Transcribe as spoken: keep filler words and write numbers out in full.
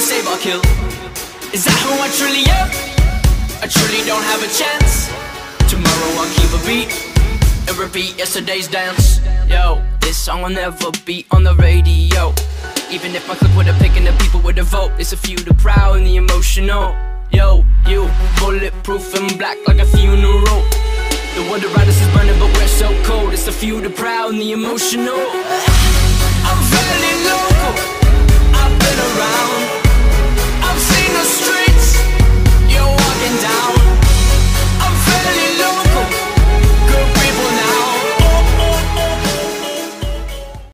save or kill. Is that who I truly am? I truly don't have a chance. Tomorrow I'll keep a beat and repeat yesterday's dance. Yo, this song will never be on the radio. Even if my click would have picked and the people would have vote. It's a few, the proud and the emotional. Yo, you, bulletproof and black like a funeral. The world around us is burning but we're so cold. It's a few, the proud and the emotional. I'm feeling low.